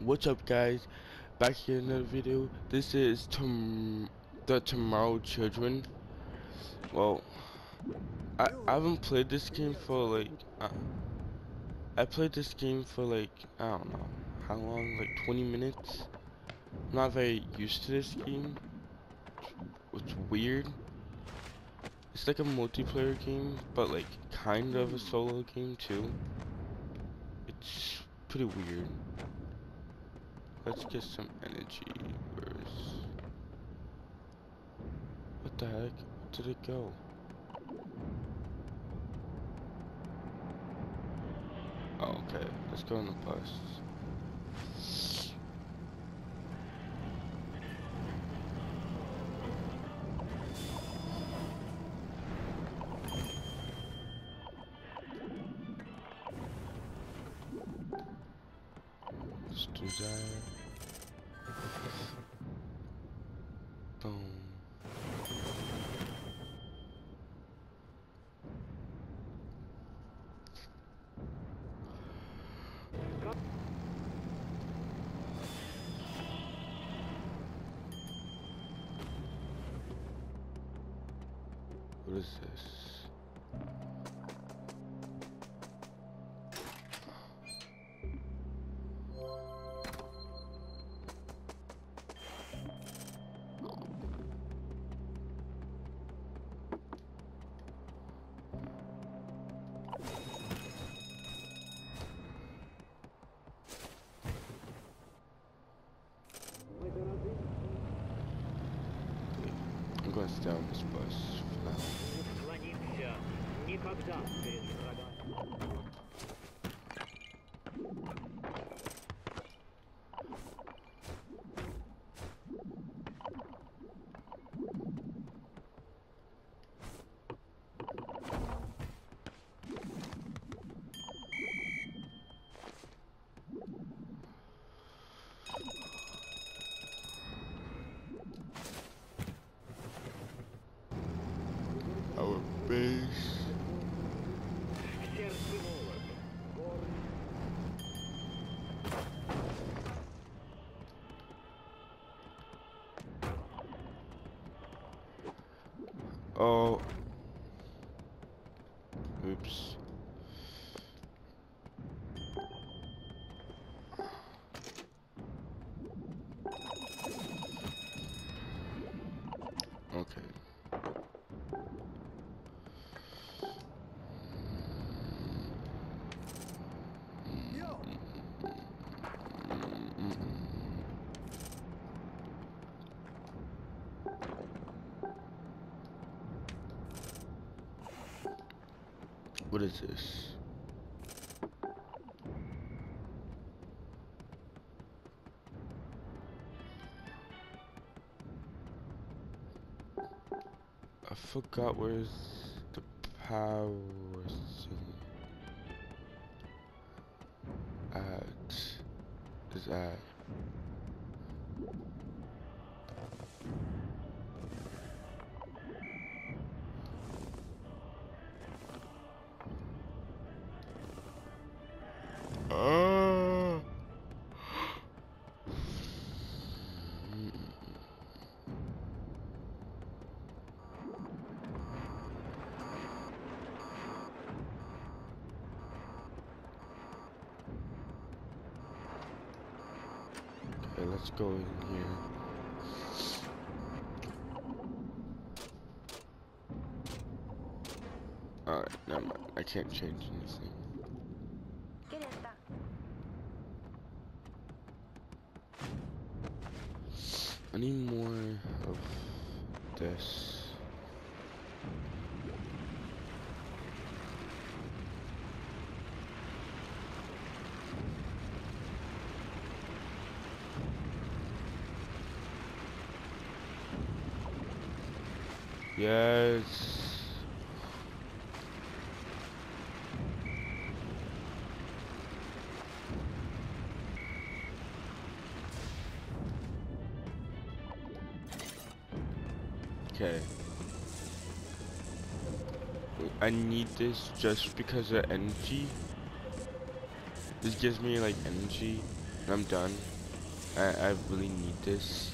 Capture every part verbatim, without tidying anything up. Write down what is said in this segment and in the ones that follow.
What's up, guys? Back here in another video. This is tom the Tomorrow Children. Well, I, I haven't played this game for like uh, I played this game for like I don't know how long, like twenty minutes. I'm not very used to this game. It's weird. It's like a multiplayer game, but like kind of a solo game too. It's pretty weird. Let's get some energy. Where's what the heck? Where did it go? Oh, okay. Let's go on the bus. Let's do that. Boom. What is this? I'm going to stay on this bus for now. Our base. Oh. Oops. Okay. What is this? I forgot where's the power thing at. Is at. Uh, okay, let's go in here. Alright, never mind. I can't change anything. I need more of this. Yes. Okay. I need this just because of energy. This gives me like energy I'm done. I, I really need this.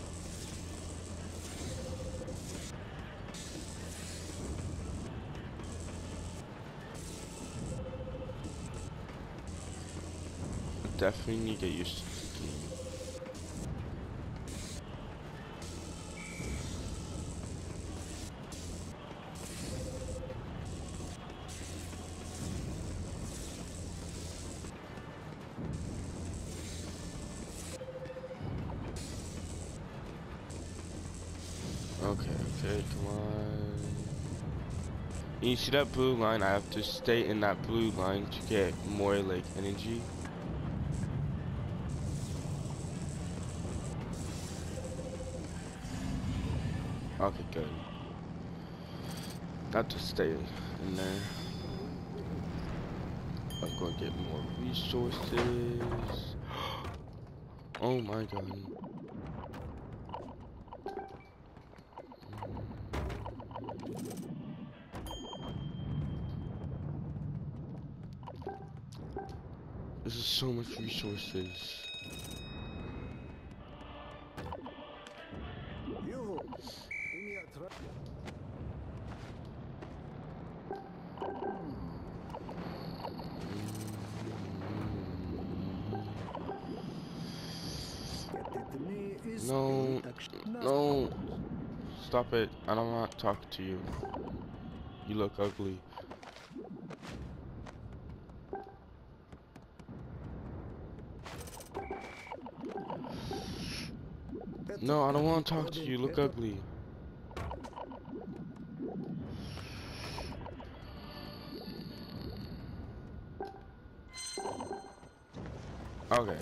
I definitely need to get used to this game. Okay, okay, come on. You see that blue line? I have to stay in that blue line to get more like energy. Okay, good. Not to stay in there. I'm gonna get more resources. Oh my god. This is so much resources. No, no, stop it. I don't want to talk to you. You look ugly. No, I don't want to talk to you. You look ugly. Okay.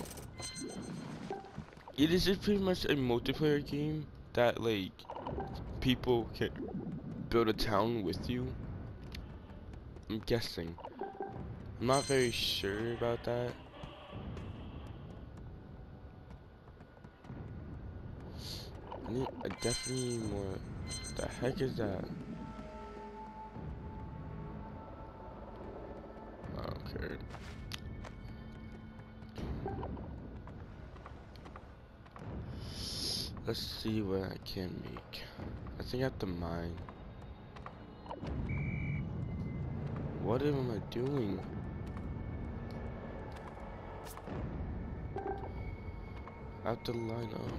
It is just pretty much a multiplayer game that like people can build a town with you. I'm guessing. I'm not very sure about that. I need I definitely need more. The heck is that? Okay. Let's see what I can make. I think I have to mine. What am I doing? I have to line up.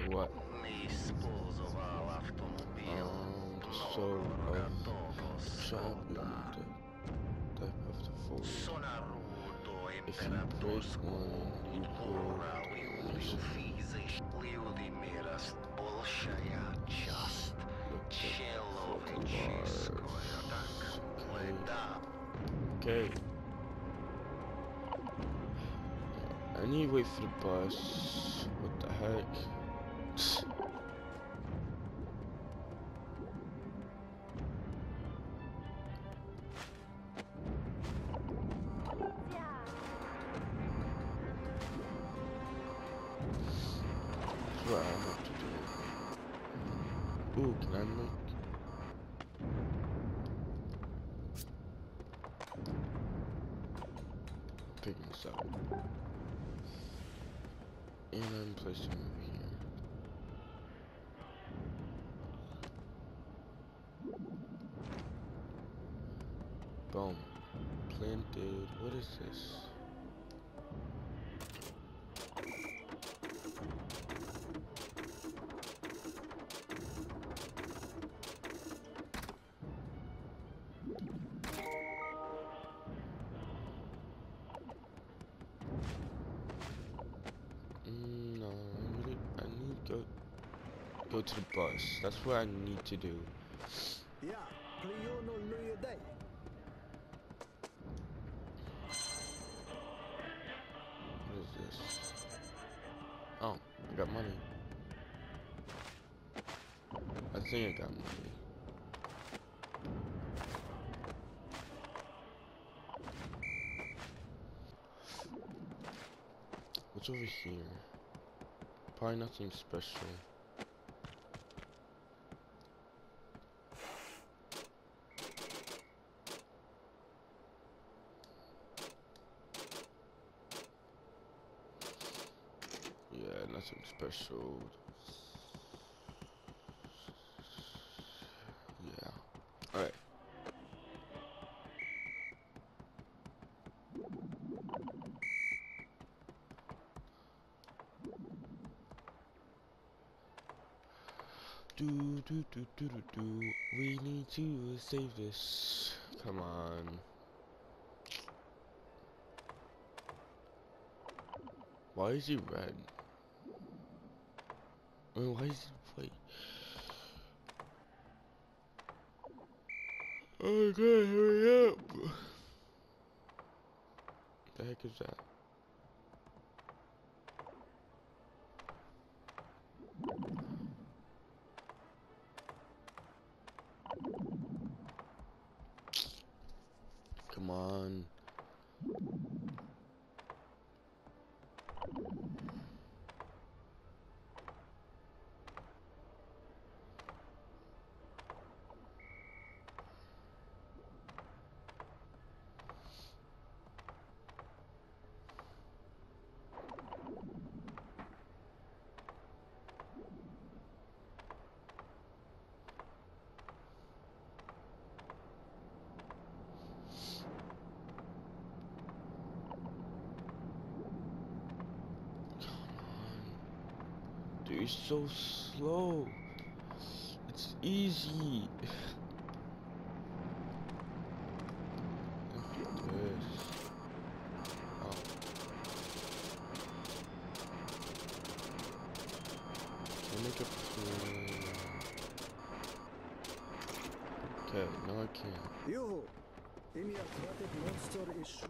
what? Um, the soul of the champion, the type of the void. If you break one, you pull the mission. Look up for the bars. Okay. Okay. I need to wait for the bus. What the heck? That's what I have to do. Ooh, can I make? Picking this up. And I'm placing it over here. Boom. Planted. What is this? Mm, no, I really, I need to go, go to the bus. That's what I need to do. Yeah, Pliono Luiday. What is this? Oh, I got money. I think I got money. What's over here? Probably nothing special. Yeah, nothing special. Yeah. Alright. Do do do do do do. We need to save this. Come on. Why is he red? I mean, why is he white? Oh my god, hurry up! What the heck is that? Come on. Dude, you're so slow. It's easy. Look at this. Oh. Can I make a plan? Okay, no I can't. Yoo-hoo! Any aquatic monster issue?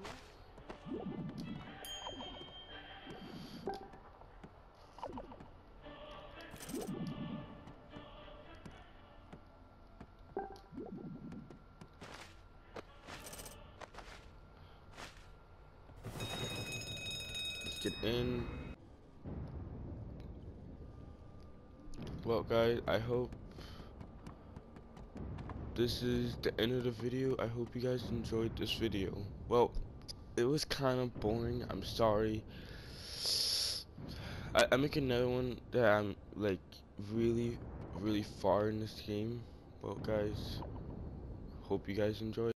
Let's get in. Well guys, I hope this is the end of the video. I hope you guys enjoyed this video. Well, it was kind of boring. I'm sorry. I, I make another one that I'm like really, really far in this game. Well guys, hope you guys enjoyed.